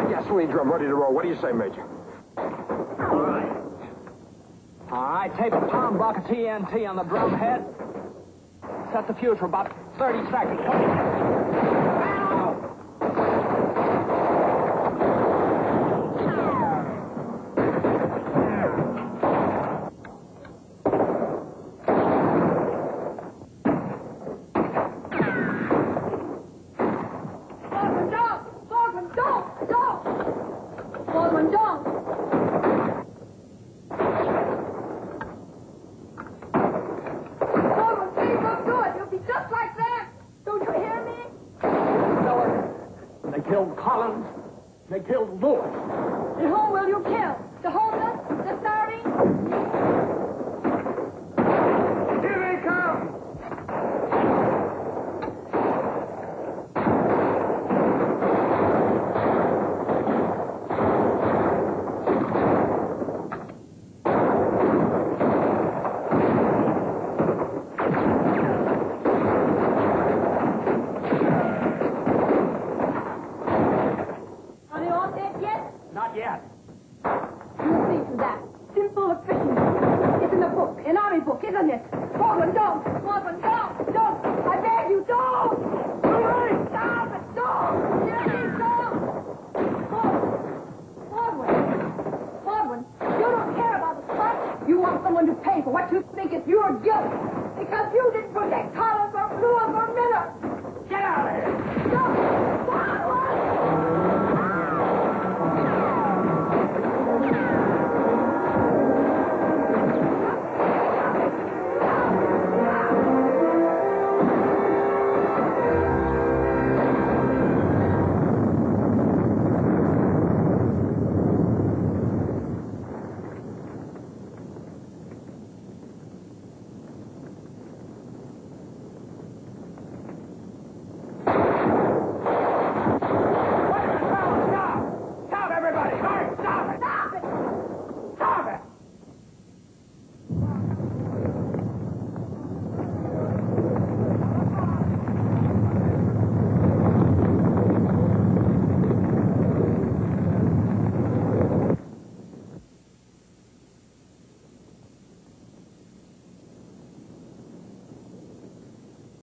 Gasoline drum ready to roll. What do you say, Major? All right, tape a pound buck of TNT on the drum head. Set the fuse for about 30 seconds. They killed Collins. They killed Lewis. And whom will you kill? The homeless? The starving?